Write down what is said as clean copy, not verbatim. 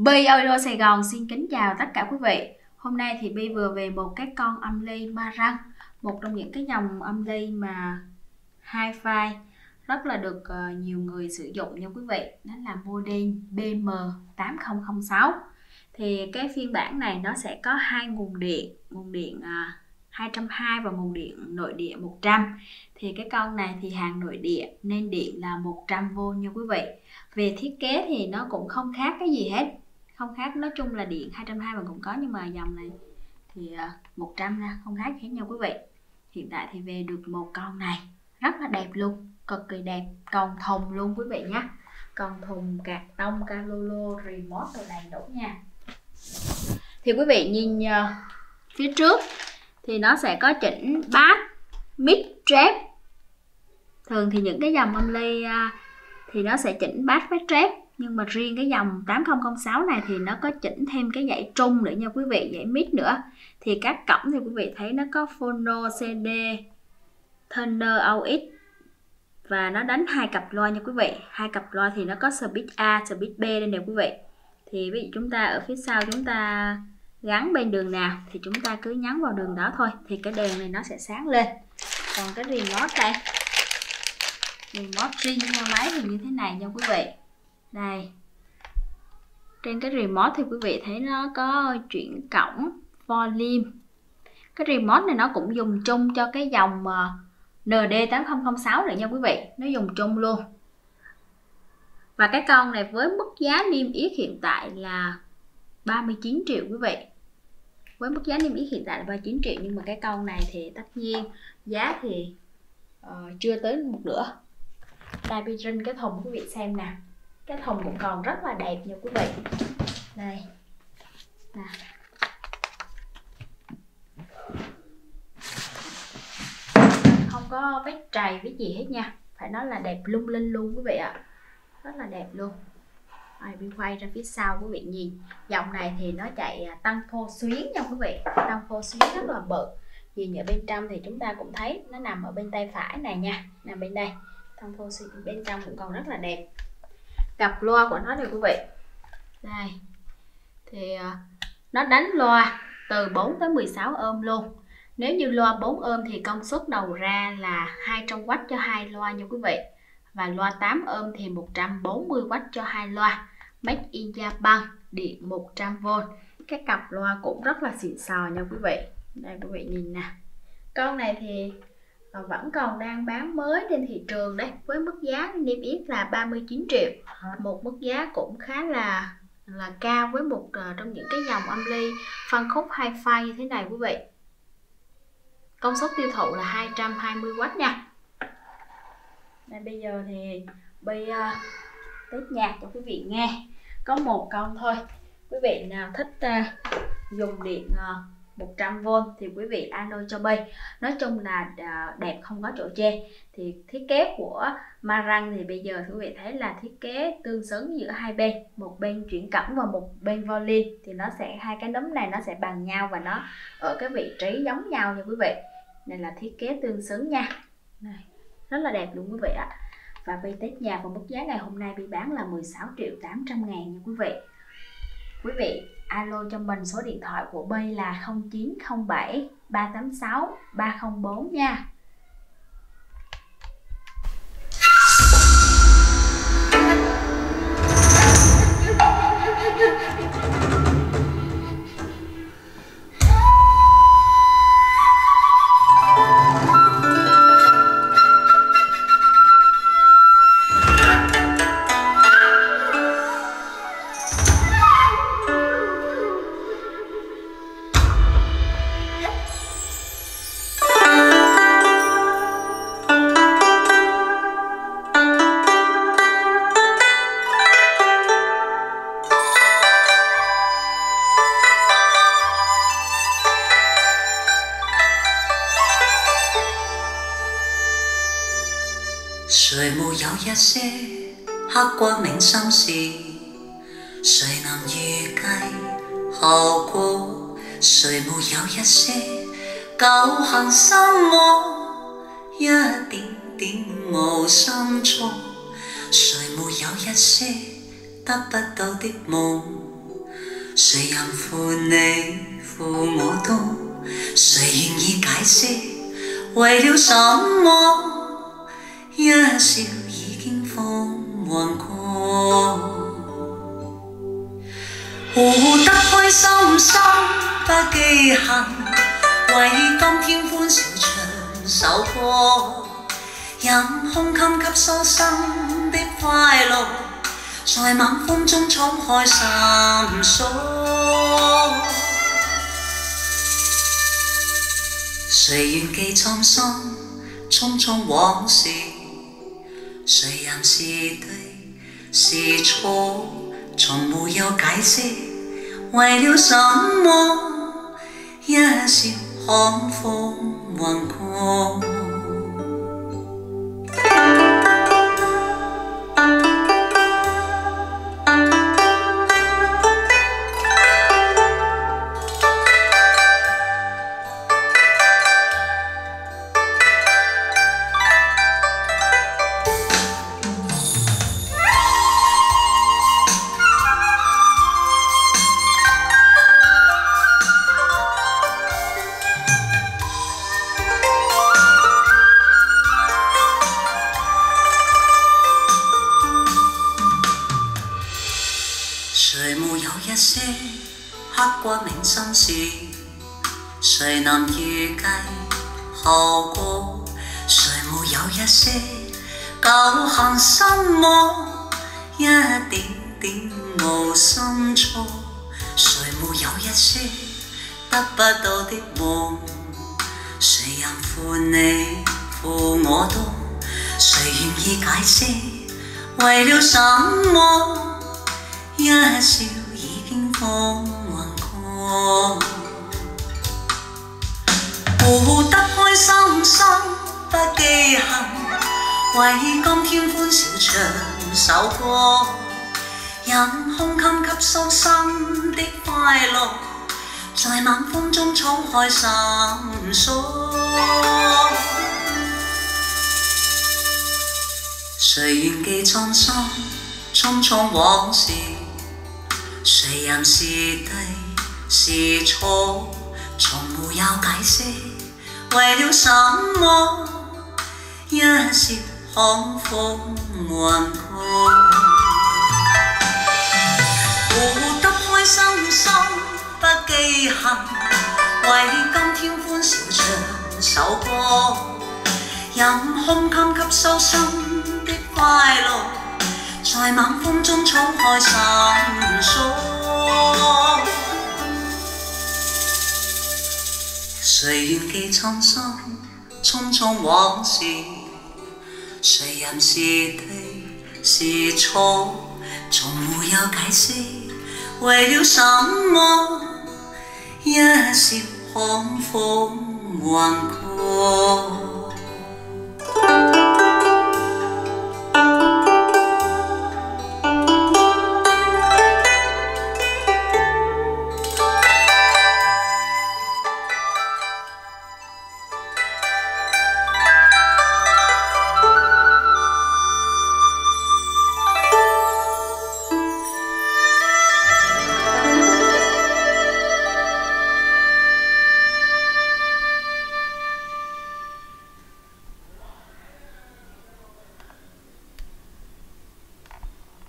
Bi Audio Sài Gòn xin kính chào tất cả quý vị. Hôm nay thì Bi vừa về một cái con âm ly Marang, một trong những cái dòng âm ly mà hi-fi rất là được nhiều người sử dụng nha quý vị. Đó là model BM8006. Thì cái phiên bản này nó sẽ có hai nguồn điện 220 và nguồn điện nội địa 100. Thì cái con này thì hàng nội địa nên điện là 100V nha quý vị. Về thiết kế thì nó cũng không khác cái gì hết, không khác, nói chung là điện 220 mà cũng có, nhưng mà dòng này thì 100 ra, không khác hết nha quý vị. Hiện tại thì về được một con này rất là đẹp luôn, cực kỳ đẹp, còn thùng luôn quý vị nhé, còn thùng cạc tông, calolo, remote đồ đầy đủ nha. Thì quý vị nhìn phía trước thì nó sẽ có chỉnh bass, mic, trap. Thường thì những cái dòng âm ly thì nó sẽ chỉnh bass với trap, nhưng mà riêng cái dòng 8006 này thì nó có chỉnh thêm cái dãy trung nữa nha quý vị, dãy mic nữa. Thì các cổng thì quý vị thấy nó có phono, CD, tuner, aux, và nó đánh hai cặp loa nha quý vị. Hai cặp loa thì nó có speed A, speed B đây nè quý vị. Thì ví dụ chúng ta ở phía sau chúng ta gắn bên đường nào thì chúng ta cứ nhấn vào đường đó thôi, thì cái đèn này nó sẽ sáng lên. Còn cái remote đây, remote riêng theo máy thì như thế này nha quý vị. Đây, trên cái remote thì quý vị thấy nó có chuyển cổng, volume. Cái remote này nó cũng dùng chung cho cái dòng ND8006 nữa nha quý vị, nó dùng chung luôn. Và cái con này với mức giá niêm yết hiện tại là 39 triệu quý vị. Với mức giá niêm yết hiện tại là 39 triệu, nhưng mà cái con này thì tất nhiên giá thì chưa tới một nửa. Đây, bên trên cái thùng quý vị xem nè, cái thùng cũng còn rất là đẹp nha quý vị. Đây nè, không có vết trầy với gì hết nha, phải nói là đẹp lung linh luôn quý vị ạ, rất là đẹp luôn. Bên quay ra phía sau quý vị nhìn, dòng này thì nó chạy tăng phô xuyến nha quý vị, tăng phô xuyến rất là bự. Nhìn ở bên trong thì chúng ta cũng thấy nó nằm ở bên tay phải này nha, nằm bên đây, tăng phô xuyến bên trong cũng còn rất là đẹp. Cặp loa của nó này quý vị, đây thì nó đánh loa từ 4 tới 16 ohm luôn. Nếu như loa 4 ohm thì công suất đầu ra là 200W cho hai loa nha quý vị, và loa 8 ohm thì 140W cho hai loa. Made in Japan, điện 100V. Cái cặp loa cũng rất là xịn sò nha quý vị. Đây quý vị nhìn nè, con này thì vẫn còn đang bán mới trên thị trường đấy, với mức giá niêm yết là 39 triệu. Một mức giá cũng khá là cao với một trong những cái dòng âm ly phân khúc hi-fi như thế này quý vị. Công suất tiêu thụ là 220W nha. Đây, bây giờ thì Bi test nhạc cho quý vị nghe. Có một con thôi. Quý vị nào thích dùng điện 100V thì quý vị alo cho Bi. Nói chung là đẹp không có chỗ chê. Thì thiết kế của Marang thì bây giờ quý vị thấy là thiết kế tương xứng giữa hai bên, một bên chuyển cổng và một bên volume. Thì nó sẽ, hai cái nấm này nó sẽ bằng nhau và nó ở cái vị trí giống nhau nha quý vị. Đây là thiết kế tương xứng nha. Này, rất là đẹp luôn quý vị ạ. Và Bi test nhạc và mức giá ngày hôm nay Bi bán là 16.800.000 nha quý vị. Quý vị alo cho mình, số điện thoại của Bi là 0907 386 304 nha. 誰沒有一些刻骨銘心事？誰能預計後果？誰沒有一些舊恨心魔？一點點無心錯？誰沒有一些得不到的夢？ 谁人负你负我都，谁愿意解释？为了什么？一笑已经风云过。活得开心心不记恨，为今天欢笑唱首歌，任胸襟吸收心的快乐，在晚风中敞开心锁。谁愿记沧桑匆匆往事？谁人是对是错？从没有解释，为了什么？一笑看风云过。谁没有一些刻骨铭心事？谁能预计后果？谁没有一些旧恨心魔？一点点无心错。谁没有一些得不到的梦？谁人负你负我多？谁愿意解释？为了什么？一笑已经风云过。活得开心心不记恨，为今天欢笑唱首歌，任胸襟吸收心的快乐，在晚风中敞开心锁。谁愿记沧桑匆匆往事？谁人是对是错？从没有解释，为了什么？一笑看风云过。活得开心心不记恨，为今天欢笑唱首歌，任胸襟吸收心的快乐，在晚风中敞开心锁。谁愿记沧桑匆匆往事？谁人是对是错？从没有解释，为了什么？一笑看风云过。